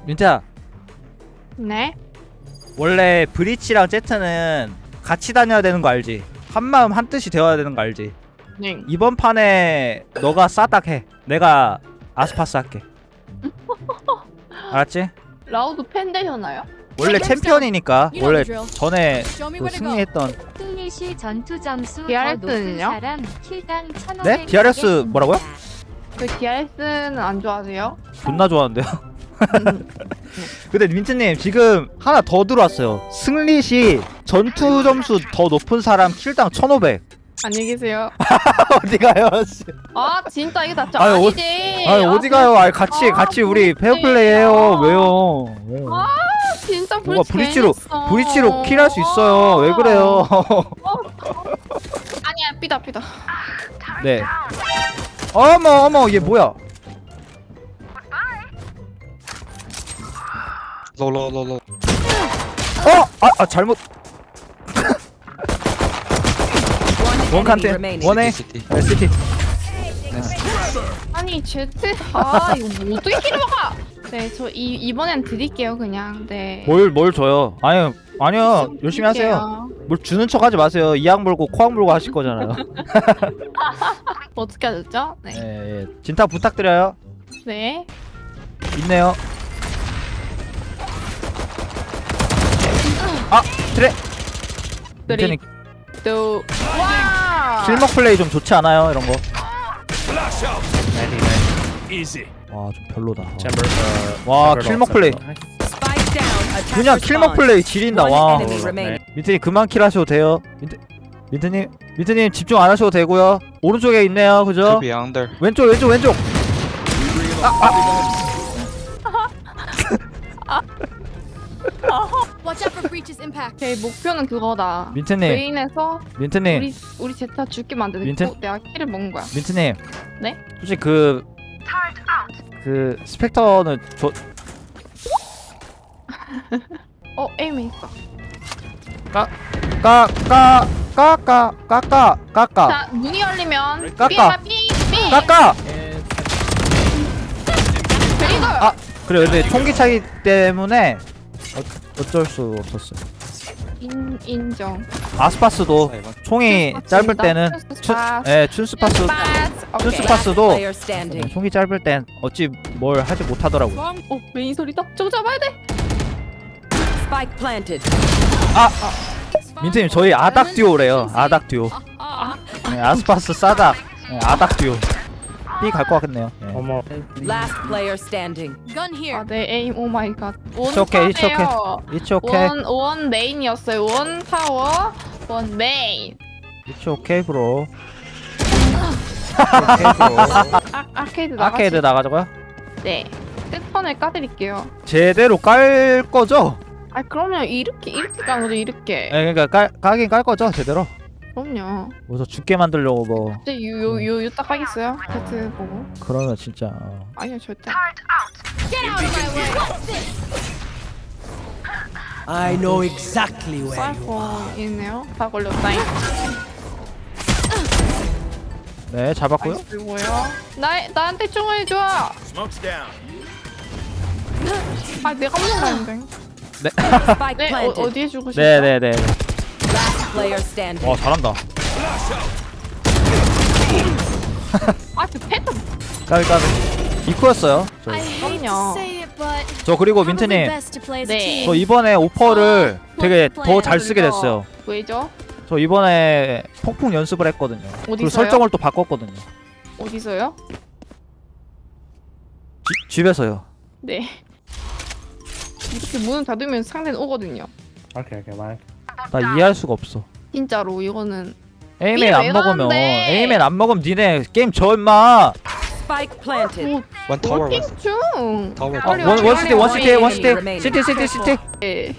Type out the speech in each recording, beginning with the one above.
민트야, 네? 원래 브리치랑 제트는 같이 다녀야 되는 거 알지? 한마음 한뜻이 되어야 되는 거 알지? 네. 이번 판에 너가 싸닥 해. 내가 아스파스 할게. 알았지? 라우드 팬 되셨나요? 원래 챔피언이니까. 원래 전에 그 승리했던. 승리시 전투 점수 더 DRS는요? 높은 사람 킬당 1500. 네? DRS 뭐라고요? 그 DRS는 안 좋아하세요? 존나 좋아하는데요. 근데 민트님 지금 하나 더 들어왔어요. 승리시 전투 점수 더 높은 사람 킬당 1500. 안녕히 계세요. 어디 가요? 아 진짜 이게 다 아니, 아니지. 아니 어디 가요? 아니 같이 우리 페어플레이 해요. 왜요? 아 진짜 뭐가 브리치로 킬할 수 있어요. 왜 그래요? 아니야 삐다. 네. 어머 얘 뭐야? 로로로로. 잘못. 원칸테 원에 시티. 아니 제트 이거 뭐 어떻게 킬러가? 네 저 이번엔 드릴게요 그냥. 네. 뭘 줘요? 아니요 열심히 하세요. 뭘 주는 척 하지 마세요. 이악 물고 코악 물고 하실 거잖아요. 어떻게 하셨죠? 네. 예. 진짜 부탁드려요. 네. 있네요. 트레. 드립. 또 와. 실먹 플레이 좀 좋지 않아요? 이런 거. 와, 좀 별로다. 와, 킬먹 플레이. 그냥 킬먹 플레이 지린다. 와. 민트님 그만 킬 하셔도 돼요. 민트님 집중 안 하셔도 되고요. 오른쪽에 있네요. 그죠? 왼쪽. 제 목표는 그거다. 민트님. 메인에서 민트님. 우리 제타 죽게 만들고 내가 킬을 먹는 거야. 민트님. 네? 솔직히 그 스펙터는 에임이 있어. 까까. 자, 문이 열리면 까까. 삐. 그리고 그래 근데 총기 차기 때문에 어쩔 수 없었어요. 인정. 아스파스도 총이 짧을 때는 춘스파스도 총이 짧을 땐 어찌 뭘 하지 못하더라고요. 메인 소리다. 저거 잡아야 돼. Spike planted. 민트님 저희 아닥 듀오래요. 아닥 듀오. 네, 아스파스 싸닥. 네, 아닥 듀오. B 갈 것 같겠네요. 네. 어머. Last player standing. 내 에임 오 마이 갓. It's okay. It's okay. 원 메인이었어요. 원 타워, 원 메인. It's okay, bro. 아케이드 나가자고요? 네. 끝판을 까드릴게요. 제대로 깔 거죠? 그러면 이렇게 깐 거죠, 이렇게. 네, 그러니까 까긴 깔 거죠, 제대로. 그럼요. 그래서 죽게 만들려고 뭐. 이제 요 딱 하겠어요? 제트 보고. 그러면 진짜. 아니요, 절대. I know exactly where you are. 사이폰 있네요. 다 걸렸다잉. 네, 잡았고요. 뭐요? 나한테 총을 줘. 내가 먹었는데. 네. Spike 네, planted. 어디에 주고 싶어? 네네네. Last player standing. 와 잘한다. 그 패턴. 까비. 이코였어요. 그럼요. 저 그리고 민트님. 네. 저 이번에 오퍼를 되게 더 잘 쓰게 됐어요. 왜죠? 저 이번에 폭풍 연습을 했거든요. 그리고 어디서요? 설정을 또 바꿨거든요. 어디서요? 집에서요. 네. 이렇게 문을 닫으면 상대는 오거든요. 오케이. 나 이해할 수가 없어. 진짜로 이거는. 에이맨 안 왜 먹으면 가는데? 에이맨 안 먹으면 니네 게임 져 임마. Spike planted. One tower was. 워킹 중. Tower. 빨리 원시티. 네.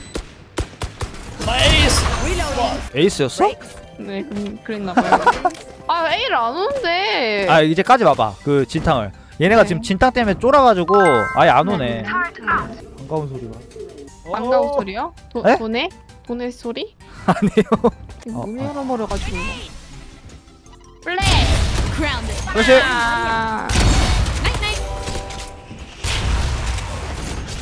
에이스였어? 네, 그랬나봐요. A를 안 오는데. 이제 까지 봐봐. 그 진탕을. 얘네가 네. 지금 진탕 때문에 쫄아가지고 아예 안 오네. 반가운 소리가. 반가운 소리요? 에? 돈의 소리? 아니에요. 문을 열어버려가지고. 플레이! 그렇지.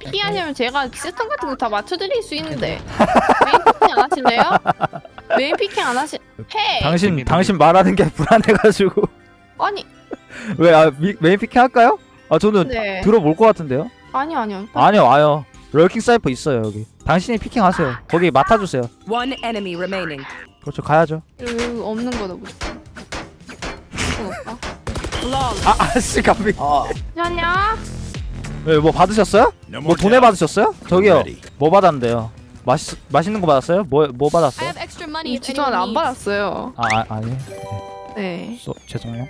B 하시면 제가 시스템 같은 거 다 맞춰드릴 수 있는데 메인 피킹 안 하실래요? 메인 피킹 안 하시... 헤이! 당신 말하는 게 불안해가지고. 아니 왜 메인 피킹 할까요? 저는 네. 들어볼 것 같은데요? 아니요 아니요 와요. 럴킹 사이퍼 있어요 여기. 당신이 피킹하세요. 거기 맡아주세요. One enemy remaining. 그렇죠 가야죠. 여기 없는 거다 무조건. 없다. 아씨 갑자기. 괜찮냐? 뭐 받으셨어요? 뭐 돈에 받으셨어요? 저기요 뭐 받았는데요? 맛있는 거 받았어요? 뭐 받았어요? 이 주소는 안 받았어요. 아니. 네. 죄송해요.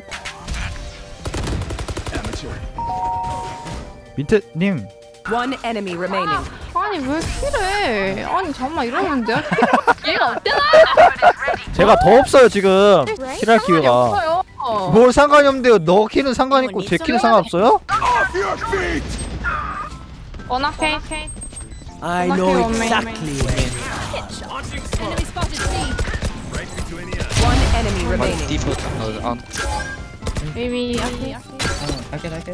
민트님. One enemy remaining. 아니 왜 킬해? 아니 잠깐만 이러면 내가 기회가 없잖아. 제가 더 없어요 지금. 킬할 기회가. 없어요. 뭘 상관이 없는데요. 너 킬은 상관 있고 제 킬은 상관없어요? 원아케. I know exactly where you One enemy remaining. Default on. Maybe 아케. I can.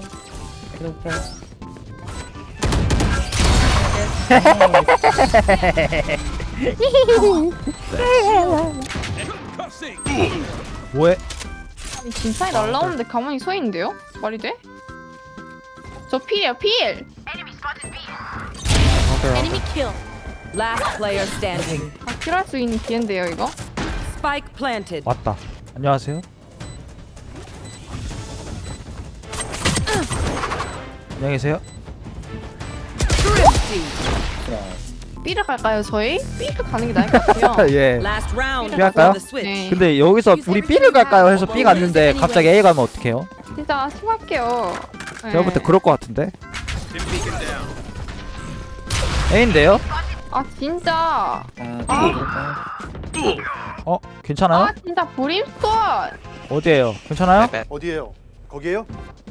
뭐해? 아니 진짜 날라오는데 가만히 서 있는데요? 말이 돼? 저 필이야 필. Last player standing. 킬할 수 있는 기회인데요 이거? Spike planted. 왔다. 안녕하세요. 안녕히 계세요. B를 갈까요 저희? B를 가는 게 나을 것 같아요. 예. Last round B 할까요? before the switch. 네. 근데 여기서 우리 B를 갈까요? 해서 B 갔는데 갑자기 A 가면 어떡해요? 진짜 심할게요. 네. 제가 볼 때 그럴 것 같은데. A인데요? 아 진짜. 괜찮아요? 아 진짜 브림스톤. 어디에요? 괜찮아요? 어디에요? 거기에요?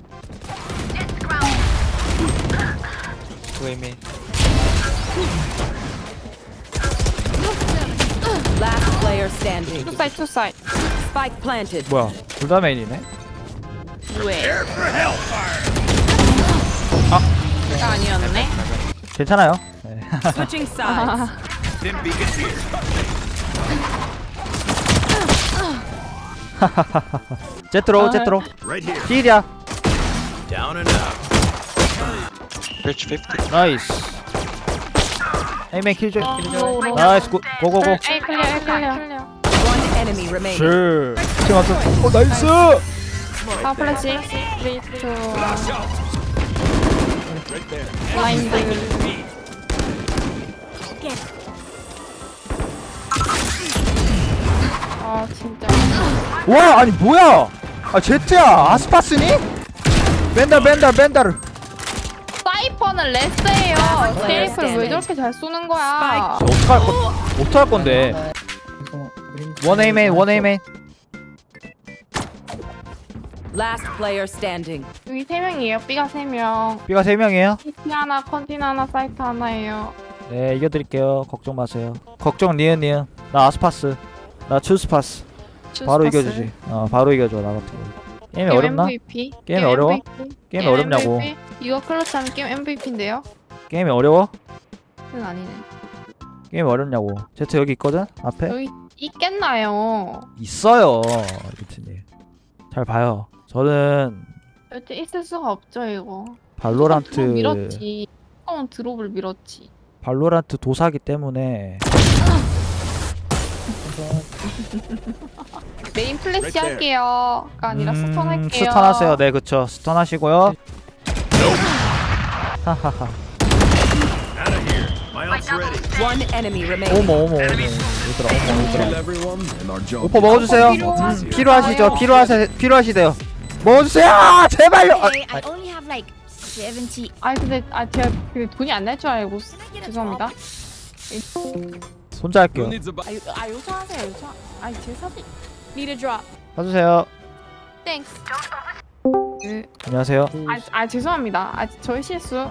Last player standing. 투 사이드. Spike planted. 뭐야? 둘 다 메인이네. 왜? 내가 아니었네. 괜찮아요. 네. Switching sides. 제트로. 힐이야. Bridge 50. 나이스. 에이맨 킬줘. 나이스 고고고. 에이 클리어. One enemy remaining. 줄. 지금 왔어. 나이스. 아 플래시. 3, 2, 1. 블라인드. 아 진짜. 와 아니 뭐야? 제트야 아스파스니? 벤달. 사이퍼는 레스예요. 스테이프를 왜 저렇게 잘 쏘는 거야? 어떡할 건데? 원 에이맨. Last player standing. 여기 3명이에요. B가 3명. B가 3명이에요? PT 하나, 컨티너 하나, 사이트 하나예요. 네 이겨드릴게요. 걱정 마세요. 걱정 니은. 나 아스파스. 나 추스파스. 바로 이겨주지. 바로 이겨줘 나 같은 거. 게임이 어렵나? MVP. 게임이 어려워? 게임이 어렵냐고. MVP. 이거 클러치 하면 게임 MVP인데요? 게임이 어려워? 그건 아니네. 게임이 어렵냐고. 제트 여기 있거든? 앞에? 여기 있겠나요? 있어요. 미트님. 잘 봐요. 저는 여태 있을 수가 없죠 이거. 발로란트 드롭 밀었지. 드롭을 밀었지. 발로란트 도사기 때문에 메인 플래시 할게요. 가 아니라 스턴 할게요. 스턴 하세요. 네 그쵸. 스턴 하시고요. 하하하. One enemy remaining. 어머 얘들아. 오퍼 먹어주세요. 필요하시죠? 필요하시대요. 먹어주세요. 제발요. I only have like 70. 근데 제가 돈이 안 날 줄 알고 죄송합니다. 혼자 할게요. 요청하세요 요청. 제 사진. Need a drop. 봐주세요. Thanks. 안녕하세요. 죄송합니다. 저희 실수.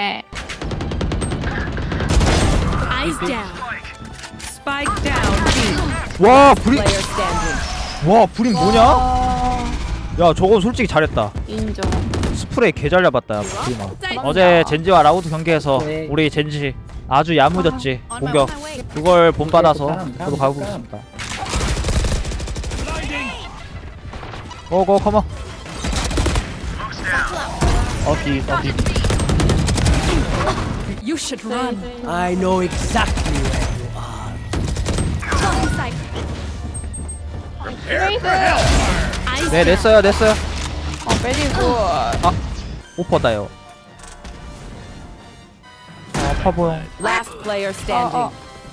Eyes down. Spike down. B. 와 불이. Player standing. 와 불이 뭐냐? 야 저건 솔직히 잘했다. 인정. 스프레이 개잘 잡았다 디마. 어제 젠지와 라우드 경기에서 우리 젠지 아주 야무졌지 공격. 그걸 본받아서 저도 가고 있습니다. 고고 컴온. You should run. I know exactly where you are. 네 냈어요. 베리굿. 오퍼다요. 아파 보여. Last player standing.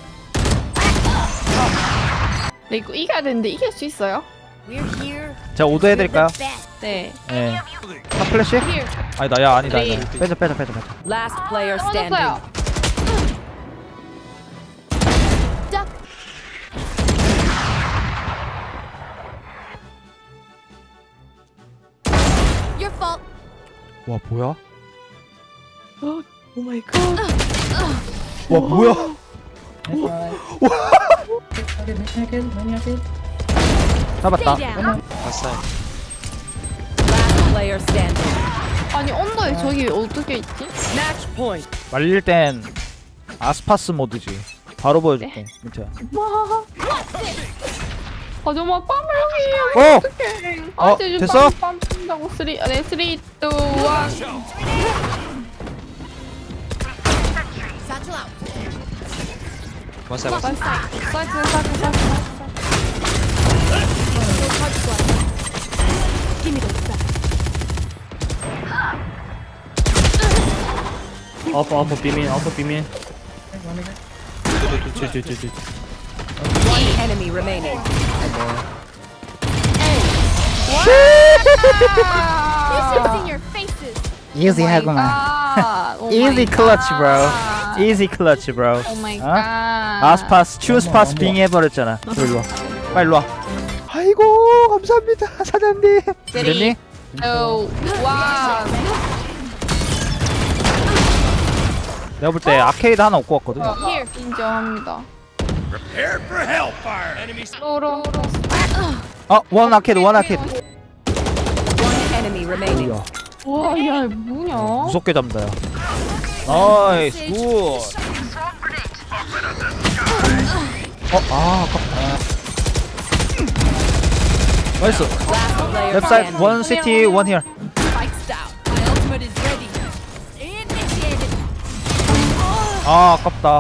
네, 이거 이겨야 되는데 이길 수 있어요? We're here. 제가 오더 해드릴까요? Best. 네. 네. 탑 플래시? 아니다 야 아니다. 빼자. Last player standing. 떨어졌어요. Duck. Your fault. 와 뭐야? 오 마이 갓. 와 뭐야? 잡았다. Stay down. Outside. Last player standing. 아니 언더에 저기 어떻게 있지? Match point. 말릴 땐 아스파스 모드지. 바로 보여줄게. 민트야. 아 정말 빰을 여기 어! 어떡해. 어, 지금 됐어? 빰 푼다고 3, 2, 1. Satchel out. One side, one side. 사이트. Give me those back. One enemy remaining. You should see your faces. Easy 하구만. Easy clutch bro. Easy clutch bro. 오 마이 어? 갓. 아스파스 추스파스 빙 해버렸잖아. 일로 와. 빨리 일로 와. 아이고 감사합니다 사장님. 됐니? 와. 내가 볼 때 아케이드 하나 얻고 왔거든. Here. 인정합니다. 로로. 원 아케이드. One enemy remaining. 와, 야, 뭐냐? 무섭게 잡는다 야. 나이스 굿. 아깝다. 나이스. Last player 랩 사이드 standing. 원 시티 원 히어. Spikes down. My ultimate is ready. Initiated. 아깝다.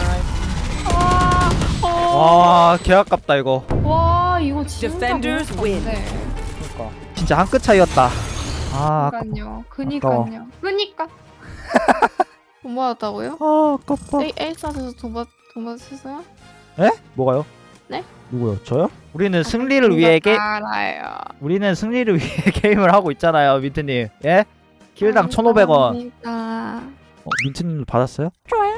와 개아깝다 이거. 와, 이거 진짜 Defenders win. 그러니까 진짜 한 끗 차이였다. 그니까요. 돈 받았다고요? 아깝다. 엘사에서 돈 받았어요? 에? 뭐가요? 네? 누구요? 저요? 우리는 승리를 위해 알아요. 우리는 승리를 위해 게임을 하고 있잖아요, 민트님. 예? 킬당 1,500원. 감사합니다. 민트님 받았어요? 좋아요.